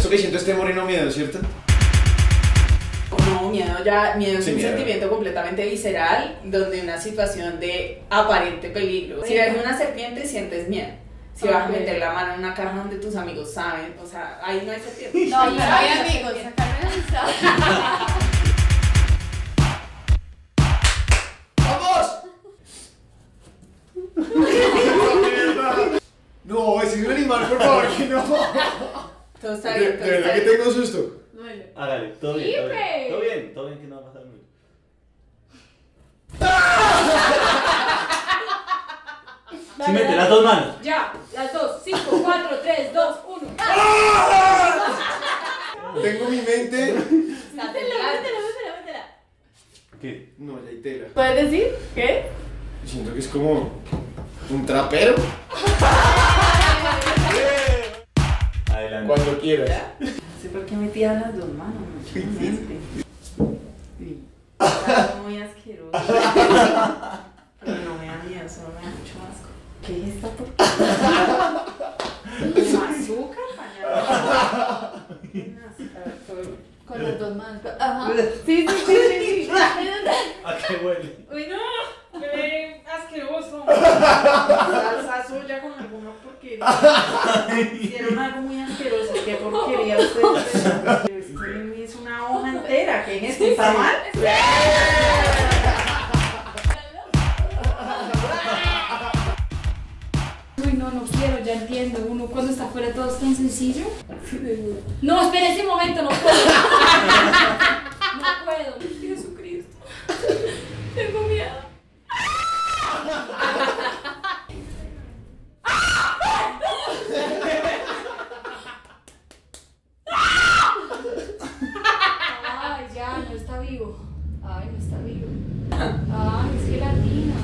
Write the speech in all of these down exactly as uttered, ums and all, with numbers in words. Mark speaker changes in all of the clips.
Speaker 1: Esto que siento este moreno miedo, ¿cierto?
Speaker 2: No, miedo ya, miedo es
Speaker 1: Sí,
Speaker 2: un
Speaker 1: miedo.
Speaker 2: sentimiento completamente visceral, donde una situación de aparente peligro. Si ves una serpiente, sientes miedo. Si vas a
Speaker 3: Ok.
Speaker 2: meter la mano en una caja donde tus amigos saben, o sea, ahí no hay serpiente.
Speaker 3: No,
Speaker 2: Ahí
Speaker 3: pero
Speaker 2: no
Speaker 3: hay
Speaker 2: hay
Speaker 3: amigos,
Speaker 2: serpiente.
Speaker 3: sacarme la amistad.
Speaker 1: ¡Vamos! No, es un animal, por favor, que no.
Speaker 2: Todo está
Speaker 1: De,
Speaker 2: bien,
Speaker 1: de
Speaker 2: todo está
Speaker 1: verdad que
Speaker 2: bien.
Speaker 1: tengo susto.
Speaker 3: Bueno.
Speaker 4: Hágale, todo bien, todo bien.
Speaker 3: Felipe.
Speaker 4: Todo bien, todo bien, que no va a pasar mucho. Si mete las dos manos.
Speaker 3: Ya, las dos, cinco, cuatro, tres, dos, uno.
Speaker 1: Tengo mi mente.
Speaker 2: Está
Speaker 3: Métela,
Speaker 2: temblando.
Speaker 3: métela, métela, métela.
Speaker 4: ¿Qué?
Speaker 1: No, ya hay tela.
Speaker 3: ¿Puedes decir? ¿Qué?
Speaker 1: Siento que es como un trapero.
Speaker 4: Adelante.
Speaker 1: Cuando quieras.
Speaker 2: No sé por qué me tiran las dos manos, mucho mente. Sí. Está muy asqueroso. Pero no me da miedo, solo me da mucho asco. ¿Qué es esta porquería? ¿Con azúcar, pañal?
Speaker 3: Con las dos manos. Ajá. Sí, sí, sí, sí, sí.
Speaker 4: ¿A qué huele?
Speaker 2: Uy, no, qué asqueroso. Salsa suya con alguna porquería. Hicieron algo muy asqueroso. ¿Qué porquería ustedes? Pero es que es una hoja entera. ¿Qué es esto? ¿Está mal?
Speaker 3: Uy, no, no quiero, ya entiendo. Uno cuando está afuera todo es tan sencillo. No, espera ese momento, no puedo. No puedo. Jesucristo. Tengo miedo. Ay, ya, no está vivo. Ay, no está vivo. Ay, es gelatina.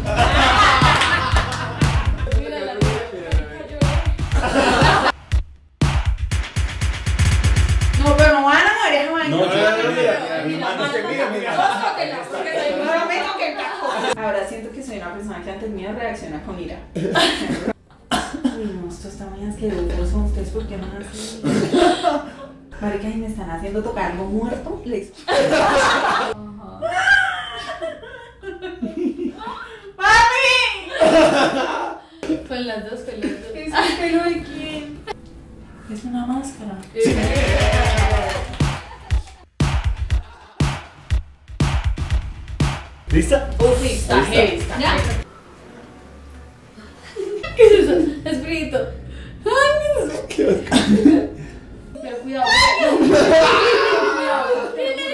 Speaker 3: Mira la cayó.
Speaker 2: No, pero no van a morir jamás.
Speaker 4: No,
Speaker 1: no, no, mira,
Speaker 4: mira, mi
Speaker 3: mira,
Speaker 4: mano.
Speaker 1: mira, mira, mira.
Speaker 3: Tócala, porque la
Speaker 2: No me toquen taco. Ahora siento que soy una persona que ante el miedo reacciona con ira. Uy, no, esto está muy asqueroso. ¿Ustedes por qué no hacen? Marica, y me están haciendo tocar algo muerto. Les...
Speaker 3: Ajá.
Speaker 2: ¡Mami!
Speaker 3: Con las dos, con las dos.
Speaker 2: ¿Es el pelo de quién? Es una máscara.
Speaker 4: ¿Lista?
Speaker 2: Uf, está
Speaker 4: Ahí está.
Speaker 2: heavy, está
Speaker 3: ¿Ya?
Speaker 2: heavy.
Speaker 3: ¿Qué es eso? Espíritu. Ay, Dios. Pero cuidado. Cuidado.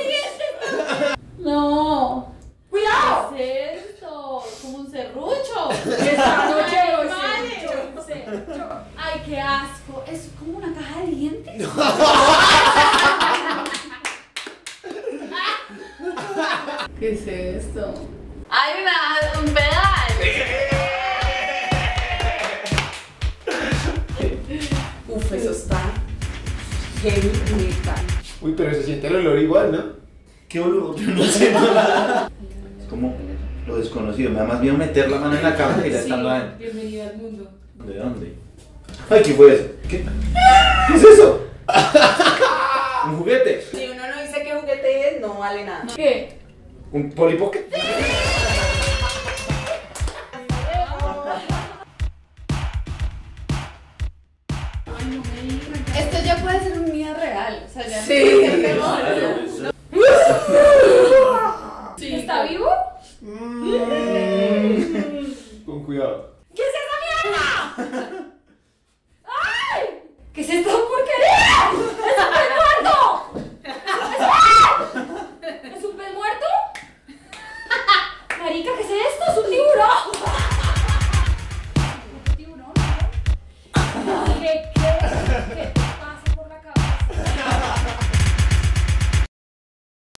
Speaker 3: No.
Speaker 2: ¡Cuidado!
Speaker 3: ¿Qué es esto? Como un serrucho.
Speaker 2: Esta noche
Speaker 3: Ay,
Speaker 2: lo
Speaker 3: vale.
Speaker 2: sé.
Speaker 3: Ay, qué asco. Es como una caja de dientes.
Speaker 2: ¿Qué es esto?
Speaker 3: Hay una, un pedal.
Speaker 2: Uf, eso está heavy metal.
Speaker 1: Uy, pero se siente el olor igual, ¿no?
Speaker 4: ¿Qué olor? Yo no sé nada. Es como lo desconocido. Me da más miedo meter la mano en la cabeza y ya estando adentro.
Speaker 3: Bienvenida al mundo.
Speaker 4: ¿De dónde? Ay, ¿qué fue eso? ¿Qué, ¿Qué es eso? ¿Un juguete?
Speaker 2: Si uno no dice qué juguete es, no vale nada.
Speaker 3: ¿Qué?
Speaker 1: ¿Un polipocket?
Speaker 3: Esto ya puede ser un miedo real. O sea, ya
Speaker 2: Sí.
Speaker 3: no.
Speaker 4: Claro.